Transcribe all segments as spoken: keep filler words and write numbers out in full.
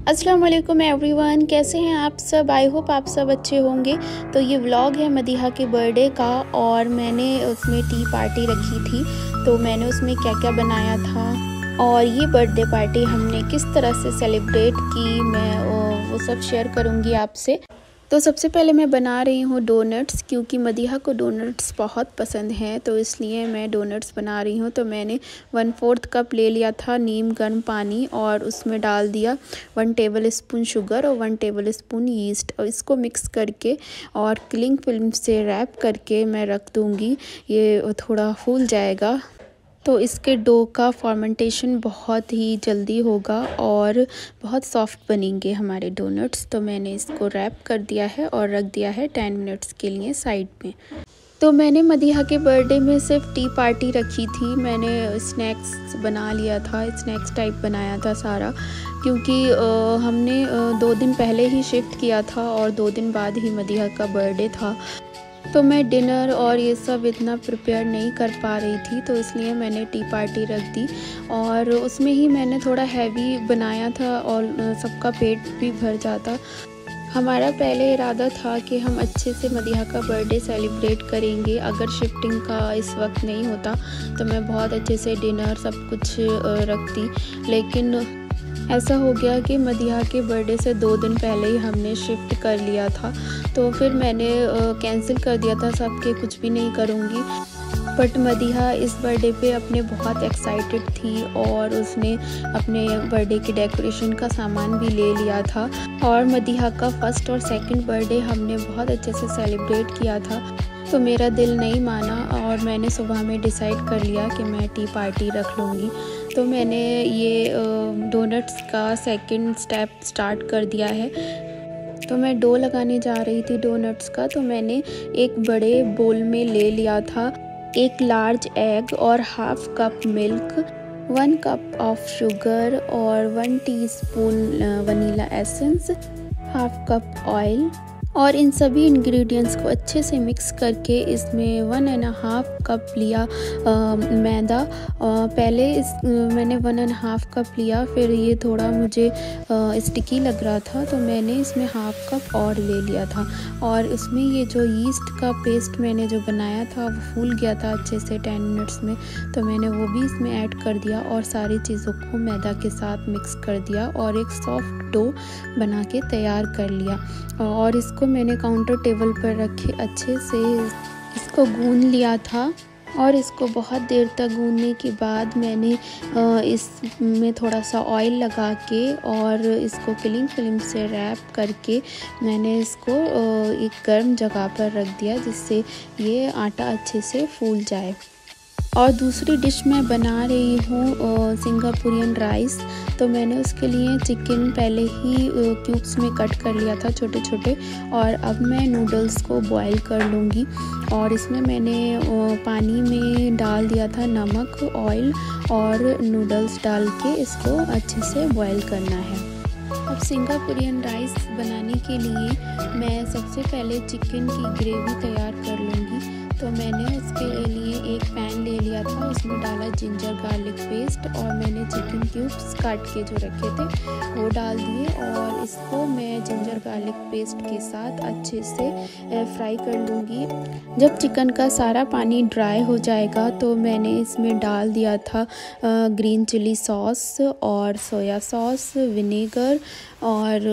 अस्सलाम वालेकुम एवरीवन, कैसे हैं आप सब। आई होप आप सब अच्छे होंगे। तो ये व्लॉग है मदीहा के बर्थडे का और मैंने उसमें टी पार्टी रखी थी। तो मैंने उसमें क्या क्या बनाया था और ये बर्थडे पार्टी हमने किस तरह से सेलिब्रेट की, मैं वो सब शेयर करूँगी आपसे। तो सबसे पहले मैं बना रही हूँ डोनट्स, क्योंकि मदीहा को डोनट्स बहुत पसंद हैं, तो इसलिए मैं डोनट्स बना रही हूँ। तो मैंने वन फोर्थ कप ले लिया था नीम गर्म पानी और उसमें डाल दिया वन टेबल स्पून शुगर और वन टेबल स्पून यीस्ट, और इसको मिक्स करके और क्लिंग फिल्म से रैप करके मैं रख दूँगी। ये थोड़ा फूल जाएगा तो इसके डो का फर्मेंटेशन बहुत ही जल्दी होगा और बहुत सॉफ्ट बनेंगे हमारे डोनट्स। तो मैंने इसको रैप कर दिया है और रख दिया है टेन मिनट्स के लिए साइड में। तो मैंने मदीहा के बर्थडे में सिर्फ टी पार्टी रखी थी। मैंने स्नैक्स बना लिया था, स्नैक्स टाइप बनाया था सारा, क्योंकि आ, हमने आ, दो दिन पहले ही शिफ्ट किया था और दो दिन बाद ही मदीहा का बर्थडे था। तो मैं डिनर और ये सब इतना प्रिपेयर नहीं कर पा रही थी, तो इसलिए मैंने टी पार्टी रख दी और उसमें ही मैंने थोड़ा हैवी बनाया था और सबका पेट भी भर जाता। हमारा पहले इरादा था कि हम अच्छे से मदीहा का बर्थडे सेलिब्रेट करेंगे। अगर शिफ्टिंग का इस वक्त नहीं होता तो मैं बहुत अच्छे से डिनर सब कुछ रखती, लेकिन ऐसा हो गया कि मदीहा के बर्थडे से दो दिन पहले ही हमने शिफ्ट कर लिया था। तो फिर मैंने कैंसिल कर दिया था सब के कुछ भी नहीं करूँगी। बट मदीहा इस बर्थडे पे अपने बहुत एक्साइटेड थी और उसने अपने बर्थडे के डेकोरेशन का सामान भी ले लिया था। और मदीहा का फर्स्ट और सेकंड बर्थडे हमने बहुत अच्छे से सेलिब्रेट किया था। तो मेरा दिल नहीं माना और मैंने सुबह में डिसाइड कर लिया कि मैं टी पार्टी रख लूँगी। तो मैंने ये डोनट्स का सेकंड स्टेप स्टार्ट कर दिया है। तो मैं डो लगाने जा रही थी डोनट्स का। तो मैंने एक बड़े बोल में ले लिया था एक लार्ज एग और half cup milk, one cup of sugar और one teaspoon vanilla essence, half cup oil, और इन सभी इंग्रेडिएंट्स को अच्छे से मिक्स करके इसमें वन एंड हाफ कप लिया आ, मैदा। आ, पहले इस मैंने वन एंड हाफ कप लिया, फिर ये थोड़ा मुझे स्टिकी लग रहा था तो मैंने इसमें हाफ कप और ले लिया था। और इसमें ये जो यीस्ट का पेस्ट मैंने जो बनाया था वो फूल गया था अच्छे से टेन मिनट्स में, तो मैंने वो भी इसमें ऐड कर दिया और सारी चीज़ों को मैदा के साथ मिक्स कर दिया और एक सॉफ्ट डो बना के तैयार कर लिया। और इसको मैंने काउंटर टेबल पर रखे अच्छे से इसको गूंद लिया था। और इसको बहुत देर तक गूंदने के बाद मैंने इसमें थोड़ा सा ऑयल लगा के और इसको क्लिंग फिल्म से रैप करके मैंने इसको एक गर्म जगह पर रख दिया, जिससे ये आटा अच्छे से फूल जाए। और दूसरी डिश मैं बना रही हूँ सिंगापुरियन राइस। तो मैंने उसके लिए चिकन पहले ही क्यूब्स में कट कर लिया था छोटे छोटे, और अब मैं नूडल्स को बॉईल कर लूँगी। और इसमें मैंने पानी में डाल दिया था नमक, ऑयल और नूडल्स डाल के इसको अच्छे से बॉईल करना है। अब सिंगापुरियन राइस बनाने के लिए मैं सबसे पहले चिकन की ग्रेवी तैयार कर लूँगी। तो मैंने उसके लिए एक पैन ले लिया था, उसमें डाला जिंजर गार्लिक पेस्ट और मैंने चिकन क्यूब्स काट के जो रखे थे वो डाल दिए और इसको मैं जिंजर गार्लिक पेस्ट के साथ अच्छे से फ्राई कर लूँगी। जब चिकन का सारा पानी ड्राई हो जाएगा तो मैंने इसमें डाल दिया था ग्रीन चिली सॉस और सोया सॉस, विनेगर और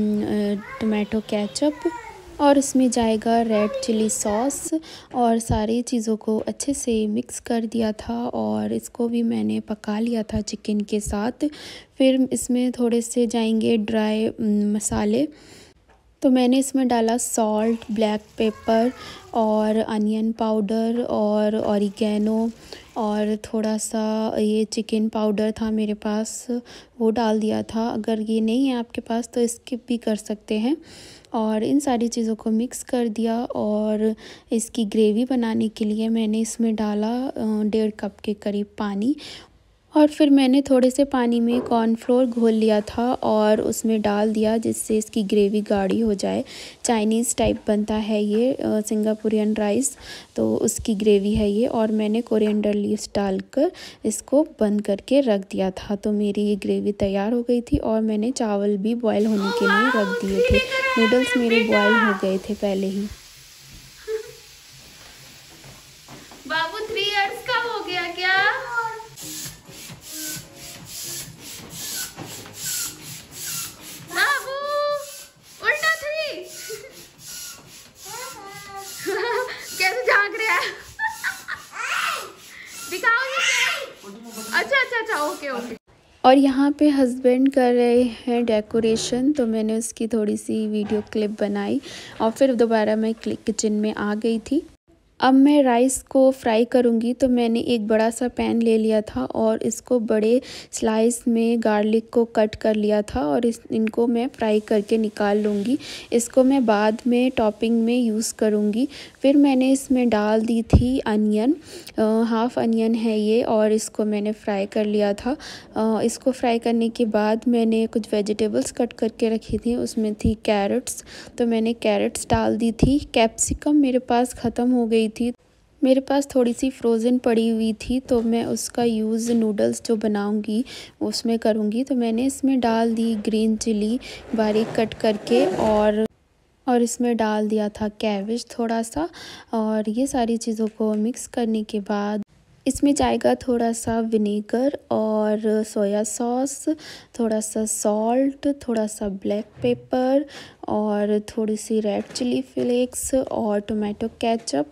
टमाटो केचप, और इसमें जाएगा रेड चिली सॉस, और सारी चीज़ों को अच्छे से मिक्स कर दिया था और इसको भी मैंने पका लिया था चिकन के साथ। फिर इसमें थोड़े से जाएंगे ड्राई मसाले। तो मैंने इसमें डाला सॉल्ट, ब्लैक पेपर और अनियन पाउडर और ऑरिगेनो और थोड़ा सा ये चिकन पाउडर था मेरे पास, वो डाल दिया था। अगर ये नहीं है आपके पास तो स्किप भी कर सकते हैं। और इन सारी चीज़ों को मिक्स कर दिया और इसकी ग्रेवी बनाने के लिए मैंने इसमें डाला डेढ़ कप के करीब पानी। और फिर मैंने थोड़े से पानी में कॉर्नफ्लोर घोल लिया था और उसमें डाल दिया, जिससे इसकी ग्रेवी गाढ़ी हो जाए। चाइनीज़ टाइप बनता है ये सिंगापुरियन राइस, तो उसकी ग्रेवी है ये। और मैंने कोरिएंडर लीव्स डालकर इसको बंद करके रख दिया था। तो मेरी ये ग्रेवी तैयार हो गई थी और मैंने चावल भी बॉयल होने के लिए रख दिए थे। नूडल्स मेरे बॉयल हो गए थे पहले ही। बाबू थ्री इयर्स का हो गया क्या? बाबू उल्टा थ्री कैसे झांक रहा है? दिखाओ। अच्छा अच्छा अच्छा ओके ओके। और यहाँ पे हस्बैंड कर रहे हैं डेकोरेशन, तो मैंने उसकी थोड़ी सी वीडियो क्लिप बनाई और फिर दोबारा मैं किचन में आ गई थी। अब मैं राइस को फ्राई करूँगी, तो मैंने एक बड़ा सा पैन ले लिया था और इसको बड़े स्लाइस में गार्लिक को कट कर लिया था और इस इनको मैं फ्राई करके निकाल लूँगी। इसको मैं बाद में टॉपिंग में यूज़ करूँगी। फिर मैंने इसमें डाल दी थी अनियन, हाफ़ अनियन है ये, और इसको मैंने फ्राई कर लिया था। आ, इसको फ्राई करने के बाद मैंने कुछ वेजिटेबल्स कट करके रखी थी, उसमें थी कैरेट्स, तो मैंने कैरेट्स डाल दी थी। कैप्सिकम मेरे पास ख़त्म हो गई थी, मेरे पास थोड़ी सी फ्रोज़न पड़ी हुई थी, तो मैं उसका यूज़ नूडल्स जो बनाऊंगी उसमें करूंगी। तो मैंने इसमें डाल दी ग्रीन चिली बारीक कट करके और और इसमें डाल दिया था कैबेज थोड़ा सा। और ये सारी चीज़ों को मिक्स करने के बाद इसमें जाएगा थोड़ा सा विनेगर और सोया सॉस, थोड़ा सा सॉल्ट, थोड़ा सा ब्लैक पेपर और थोड़ी सी रेड चिली फ्लेक्स और टोमेटो केचप।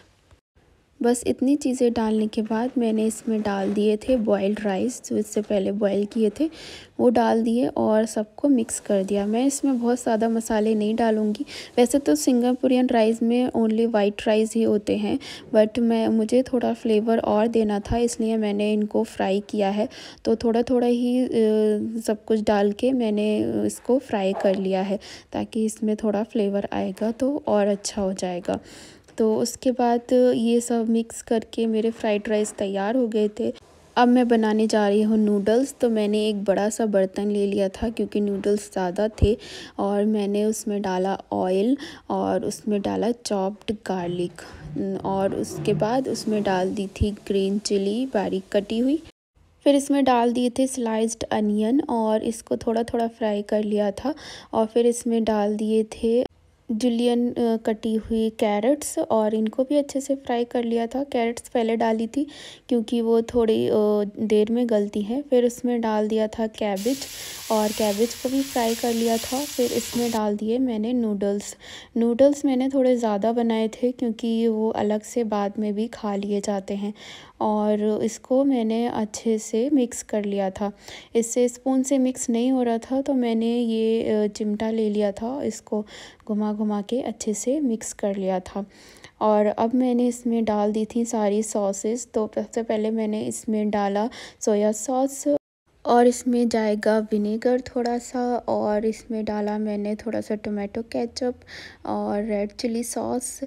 बस इतनी चीज़ें डालने के बाद मैंने इसमें डाल दिए थे बॉइल्ड राइस, जो इससे पहले बॉईल किए थे, वो डाल दिए और सबको मिक्स कर दिया। मैं इसमें बहुत ज़्यादा मसाले नहीं डालूँगी। वैसे तो सिंगापुरियन राइस में ओनली वाइट राइस ही होते हैं, बट मैं मुझे थोड़ा फ्लेवर और देना था, इसलिए मैंने इनको फ्राई किया है। तो थोड़ा थोड़ा ही सब कुछ डाल के मैंने इसको फ्राई कर लिया है, ताकि इसमें थोड़ा फ्लेवर आएगा तो और अच्छा हो जाएगा। तो उसके बाद ये सब मिक्स करके मेरे फ्राइड राइस तैयार हो गए थे। अब मैं बनाने जा रही हूँ नूडल्स। तो मैंने एक बड़ा सा बर्तन ले लिया था, क्योंकि नूडल्स ज़्यादा थे, और मैंने उसमें डाला ऑयल और उसमें डाला चॉप्ड गार्लिक, और उसके बाद उसमें डाल दी थी ग्रीन चिली बारीक कटी हुई। फिर इसमें डाल दिए थे स्लाइस्ड अनियन और इसको थोड़ा थोड़ा फ्राई कर लिया था। और फिर इसमें डाल दिए थे जुलियन कटी हुई कैरेट्स और इनको भी अच्छे से फ्राई कर लिया था। कैरेट्स पहले डाली थी क्योंकि वो थोड़ी देर में गलती है। फिर उसमें डाल दिया था कैबेज और कैबेज को भी फ्राई कर लिया था। फिर इसमें डाल दिए मैंने नूडल्स। नूडल्स मैंने थोड़े ज़्यादा बनाए थे, क्योंकि वो अलग से बाद में भी खा लिए जाते हैं। और इसको मैंने अच्छे से मिक्स कर लिया था। इससे स्पून से मिक्स नहीं हो रहा था, तो मैंने ये चिमटा ले लिया था, इसको घुमा घुमा के अच्छे से मिक्स कर लिया था। और अब मैंने इसमें डाल दी थी सारी सॉसेस। तो सबसे पहले मैंने इसमें डाला सोया सॉस, और इसमें जाएगा विनेगर थोड़ा सा, और इसमें डाला मैंने थोड़ा सा टोमेटो केचप और रेड चिली सॉस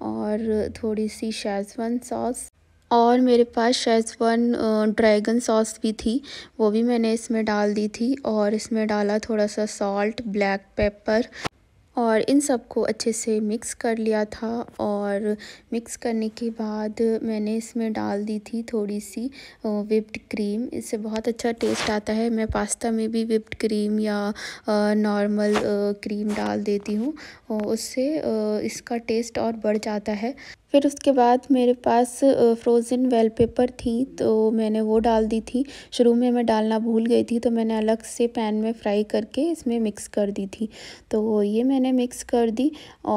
और थोड़ी सी शेज़वान सॉस, और मेरे पास शेज़वान ड्रैगन सॉस भी थी, वो भी मैंने इसमें डाल दी थी। और इसमें डाला थोड़ा सा सॉल्ट, ब्लैक पेपर, और इन सबको अच्छे से मिक्स कर लिया था। और मिक्स करने के बाद मैंने इसमें डाल दी थी थोड़ी सी व्हिप्ड क्रीम। इससे बहुत अच्छा टेस्ट आता है। मैं पास्ता में भी व्हिप्ड क्रीम या नॉर्मल क्रीम डाल देती हूँ, उससे इसका टेस्ट और बढ़ जाता है। फिर उसके बाद मेरे पास फ्रोज़न बेल पेपर थी, तो मैंने वो डाल दी थी। शुरू में मैं डालना भूल गई थी, तो मैंने अलग से पैन में फ्राई करके इसमें मिक्स कर दी थी। तो ये मैंने मिक्स कर दी,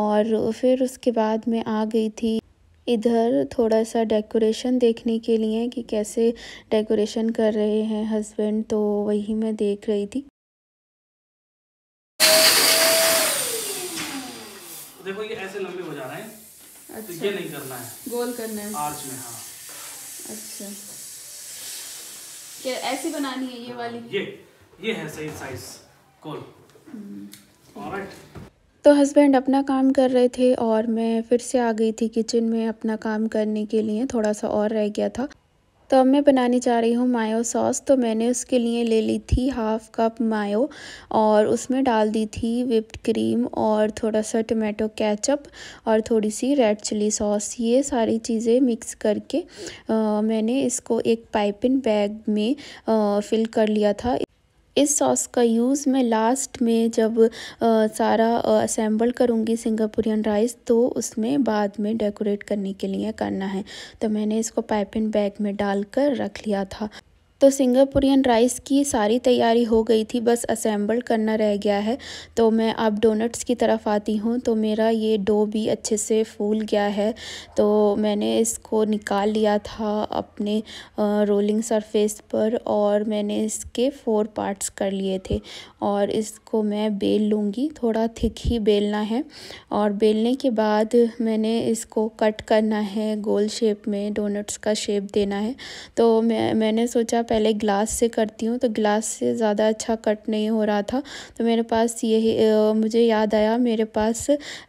और फिर उसके बाद मैं आ गई थी इधर थोड़ा सा डेकोरेशन देखने के लिए कि कैसे डेकोरेशन कर रहे हैं हस्बैंड, तो वही मैं देख रही थी। देखो ये ऐसे लंबे हो जा रहे हैं। अच्छा। तो ये नहीं करना है, गोल करना है आर्च में। हाँ अच्छा, क्या ऐसी बनानी है ये वाली? ये ये है सही साइज गोल। ऑलराइट। तो हस्बैंड अपना काम कर रहे थे और मैं फिर से आ गई थी किचन में अपना काम करने के लिए। थोड़ा सा और रह गया था। तो अब मैं बनाने जा रही हूँ मायो सॉस। तो मैंने उसके लिए ले ली थी हाफ़ कप मायो और उसमें डाल दी थी व्हिप्ड क्रीम और थोड़ा सा टमाटो केचप और थोड़ी सी रेड चिली सॉस। ये सारी चीज़ें मिक्स करके आ, मैंने इसको एक पाइपिंग बैग में आ, फिल कर लिया था। इस सॉस का यूज़ मैं लास्ट में जब आ, सारा असेंबल करूँगी सिंगापुरियन राइस तो उसमें बाद में डेकोरेट करने के लिए करना है। तो मैंने इसको पाइपिंग बैग में डालकर रख लिया था। तो सिंगापुरियन राइस की सारी तैयारी हो गई थी, बस असेंबल करना रह गया है। तो मैं अब डोनट्स की तरफ आती हूँ। तो मेरा ये डो भी अच्छे से फूल गया है। तो मैंने इसको निकाल लिया था अपने रोलिंग सरफेस पर और मैंने इसके फोर पार्ट्स कर लिए थे और इसको मैं बेल लूँगी। थोड़ा थिक ही बेलना है और बेलने के बाद मैंने इसको कट करना है, गोल शेप में डोनट्स का शेप देना है। तो मैं मैंने सोचा पहले ग्लास से करती हूँ, तो ग्लास से ज़्यादा अच्छा कट नहीं हो रहा था। तो मेरे पास यही मुझे याद आया मेरे पास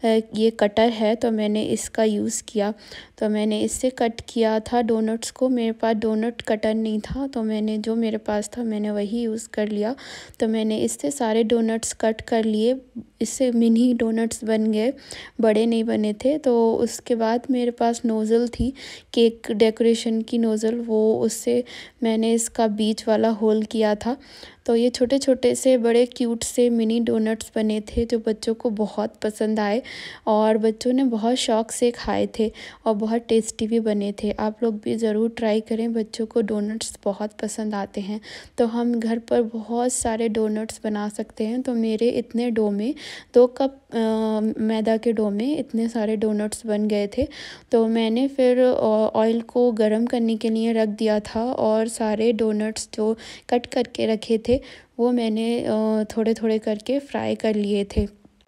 ये कटर है, तो मैंने इसका यूज़ किया। तो मैंने इससे कट किया था डोनट्स को। मेरे पास डोनट कटर नहीं था तो मैंने जो मेरे पास था मैंने वही यूज़ कर लिया। तो मैंने इससे सारे डोनट्स कट कर लिए। इससे मिनी डोनट्स बन गए, बड़े नहीं बने थे। तो उसके बाद मेरे पास नोज़ल थी, केक डेकोरेशन की नोज़ल, वो उससे मैंने इसका बीच वाला होल किया था। तो ये छोटे छोटे से बड़े क्यूट से मिनी डोनट्स बने थे जो बच्चों को बहुत पसंद आए और बच्चों ने बहुत शौक़ से खाए थे और बहुत टेस्टी भी बने थे। आप लोग भी ज़रूर ट्राई करें, बच्चों को डोनट्स बहुत पसंद आते हैं। तो हम घर पर बहुत सारे डोनट्स बना सकते हैं। तो मेरे इतने डो में दो कप मैदा के डो में इतने सारे डोनट्स बन गए थे। तो मैंने फिर ऑयल को गर्म करने के लिए रख दिया था और सारे डोनट्स जो कट करके रखे थे वो मैंने थोड़े थोड़े करके फ्राई कर लिए थे।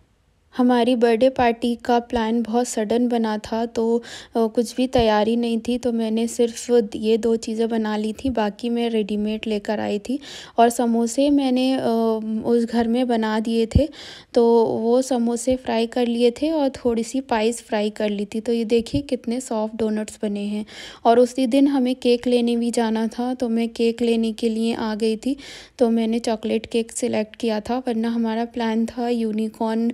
हमारी बर्थडे पार्टी का प्लान बहुत सडन बना था, तो कुछ भी तैयारी नहीं थी। तो मैंने सिर्फ ये दो चीज़ें बना ली थी, बाकी मैं रेडीमेड लेकर आई थी। और समोसे मैंने उस घर में बना दिए थे, तो वो समोसे फ्राई कर लिए थे और थोड़ी सी पाइस फ्राई कर ली थी। तो ये देखिए कितने सॉफ्ट डोनट्स बने हैं। और उसी दिन हमें केक लेने भी जाना था, तो मैं केक लेने के लिए आ गई थी। तो मैंने चॉकलेट केक सिलेक्ट किया था, वरना हमारा प्लान था यूनिकॉर्न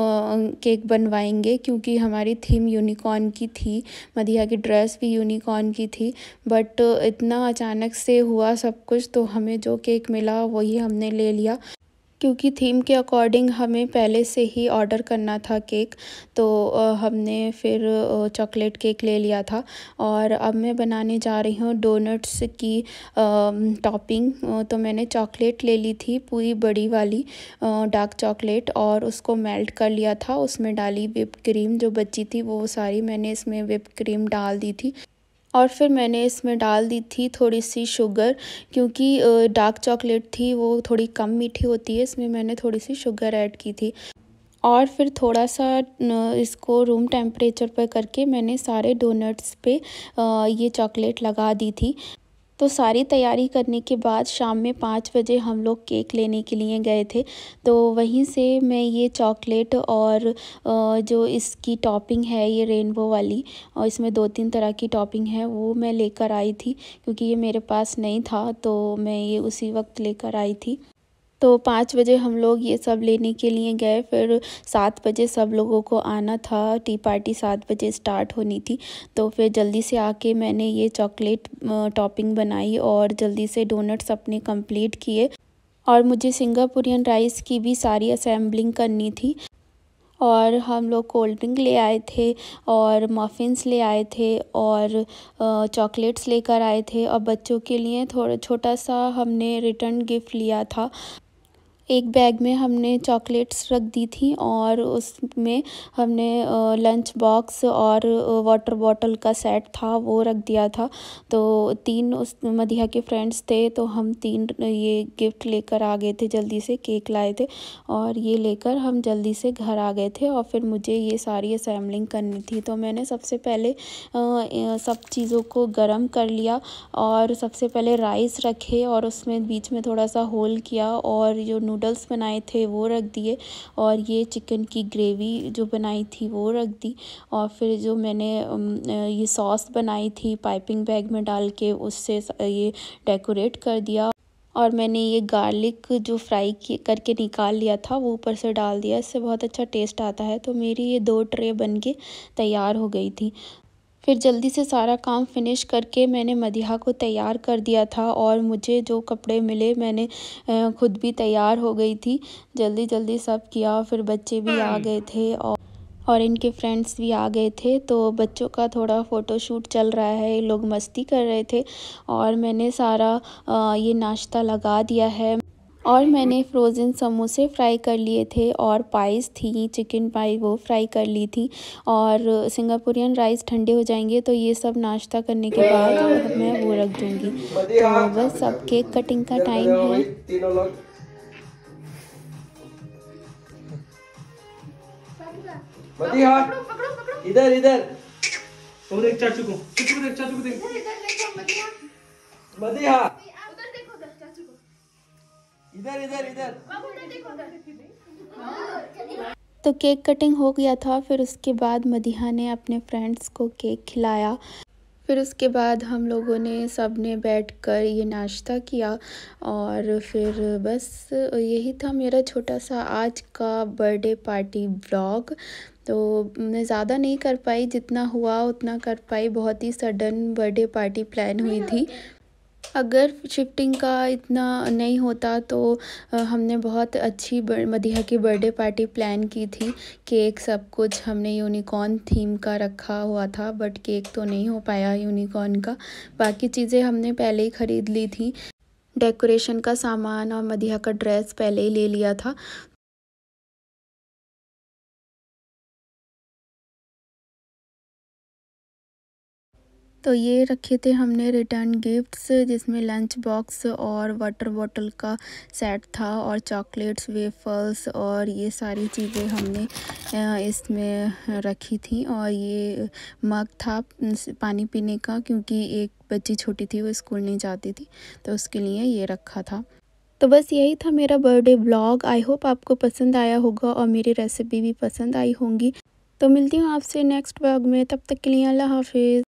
केक बनवाएंगे, क्योंकि हमारी थीम यूनिकॉर्न की थी। मदिहा की ड्रेस भी यूनिकॉर्न की थी, बट इतना अचानक से हुआ सब कुछ, तो हमें जो केक मिला वही हमने ले लिया, क्योंकि थीम के अकॉर्डिंग हमें पहले से ही ऑर्डर करना था केक। तो हमने फिर चॉकलेट केक ले लिया था। और अब मैं बनाने जा रही हूँ डोनट्स की टॉपिंग। तो मैंने चॉकलेट ले ली थी पूरी बड़ी वाली डार्क चॉकलेट और उसको मेल्ट कर लिया था। उसमें डाली व्हिप क्रीम, जो बची थी वो सारी मैंने इसमें व्हिप क्रीम डाल दी थी। और फिर मैंने इसमें डाल दी थी थोड़ी सी शुगर, क्योंकि डार्क चॉकलेट थी वो थोड़ी कम मीठी होती है, इसमें मैंने थोड़ी सी शुगर ऐड की थी। और फिर थोड़ा सा इसको रूम टेम्परेचर पर करके मैंने सारे डोनट्स पे ये चॉकलेट लगा दी थी। तो सारी तैयारी करने के बाद शाम में पाँच बजे हम लोग केक लेने के लिए गए थे। तो वहीं से मैं ये चॉकलेट और जो इसकी टॉपिंग है ये रेनबो वाली, और इसमें दो तीन तरह की टॉपिंग है, वो मैं लेकर आई थी, क्योंकि ये मेरे पास नहीं था तो मैं ये उसी वक्त लेकर आई थी। तो पाँच बजे हम लोग ये सब लेने के लिए गए। फिर सात बजे सब लोगों को आना था, टी पार्टी सात बजे स्टार्ट होनी थी। तो फिर जल्दी से आके मैंने ये चॉकलेट टॉपिंग बनाई और जल्दी से डोनट्स अपने कंप्लीट किए। और मुझे सिंगापुरियन राइस की भी सारी असेंबलिंग करनी थी। और हम लोग कोल्ड ड्रिंक ले आए थे और मफ़िन्स ले आए थे और चॉकलेट्स लेकर आए थे। और बच्चों के लिए थोड़ा छोटा सा हमने रिटर्न गिफ्ट लिया था। एक बैग में हमने चॉकलेट्स रख दी थी और उसमें हमने लंच बॉक्स और वाटर बॉटल का सेट था वो रख दिया था। तो तीन उस मदिहा के फ्रेंड्स थे, तो हम तीन ये गिफ्ट लेकर आ गए थे, जल्दी से केक लाए थे और ये लेकर हम जल्दी से घर आ गए थे। और फिर मुझे ये सारी असेंबलिंग करनी थी। तो मैंने सबसे पहले सब चीज़ों को गरम कर लिया और सबसे पहले राइस रखे और उसमें बीच में थोड़ा सा होल किया और जो नूडल्स बनाए थे वो रख दिए, और ये चिकन की ग्रेवी जो बनाई थी वो रख दी। और फिर जो मैंने ये सॉस बनाई थी पाइपिंग बैग में डाल के, उससे ये डेकोरेट कर दिया। और मैंने ये गार्लिक जो फ्राई करके निकाल लिया था वो ऊपर से डाल दिया, इससे बहुत अच्छा टेस्ट आता है। तो मेरी ये दो ट्रे बन के तैयार हो गई थी। फिर जल्दी से सारा काम फिनिश करके मैंने मदीहा को तैयार कर दिया था, और मुझे जो कपड़े मिले मैंने खुद भी तैयार हो गई थी, जल्दी जल्दी सब किया। फिर बच्चे भी आ गए थे और और इनके फ्रेंड्स भी आ गए थे, तो बच्चों का थोड़ा फ़ोटोशूट चल रहा है, लोग मस्ती कर रहे थे। और मैंने सारा ये नाश्ता लगा दिया है। और मैंने फ्रोज़न समोसे फ्राई कर लिए थे, और पाइस थी, चिकन पाई वो फ्राई कर ली थी। और सिंगापुरियन राइस ठंडे हो जाएंगे तो ये सब नाश्ता करने के बाद मैं वो रख दूँगी। तो बस अब केक कटिंग का टाइम है। मदीहा इधर इधर वो देख चाचू को, चाचू को देख, चाचू को देख। मदीहा उधर देखो, उधर चाचू को। इधर इधर इधर बाबू उधर देखो, उधर। तो केक कटिंग हो गया था। फिर उसके बाद मदीहा ने अपने फ्रेंड्स को केक खिलाया। फिर उसके बाद हम लोगों ने सब ने बैठकर ये नाश्ता किया, और फिर बस यही था मेरा छोटा सा आज का बर्थडे पार्टी व्लॉग। तो मैं ज़्यादा नहीं कर पाई, जितना हुआ उतना कर पाई। बहुत ही सडन बर्थडे पार्टी प्लान हुई थी। अगर शिफ्टिंग का इतना नहीं होता तो हमने बहुत अच्छी मदीहा की बर्थडे पार्टी प्लान की थी। केक सब कुछ हमने यूनिकॉर्न थीम का रखा हुआ था, बट केक तो नहीं हो पाया यूनिकॉर्न का। बाकी चीज़ें हमने पहले ही ख़रीद ली थी, डेकोरेशन का सामान और मदीहा का ड्रेस पहले ही ले लिया था। तो ये रखे थे हमने रिटर्न गिफ्ट्स, जिसमें लंच बॉक्स और वाटर बॉटल का सेट था, और चॉकलेट्स, वेफर्स, और ये सारी चीज़ें हमने इसमें रखी थी। और ये मग था पानी पीने का, क्योंकि एक बच्ची छोटी थी वो स्कूल नहीं जाती थी, तो उसके लिए ये रखा था। तो बस यही था मेरा बर्थडे व्लॉग। आई होप आपको पसंद आया होगा और मेरी रेसिपी भी पसंद आई होंगी। तो मिलती हूँ आपसे नेक्स्ट व्लॉग में, तब तक के लिए अल्लाह हाफिज़।